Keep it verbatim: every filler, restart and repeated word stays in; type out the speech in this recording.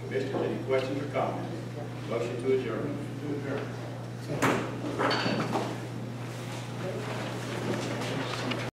Commissioners, any questions or comments? Motion to adjourn. To adjourn.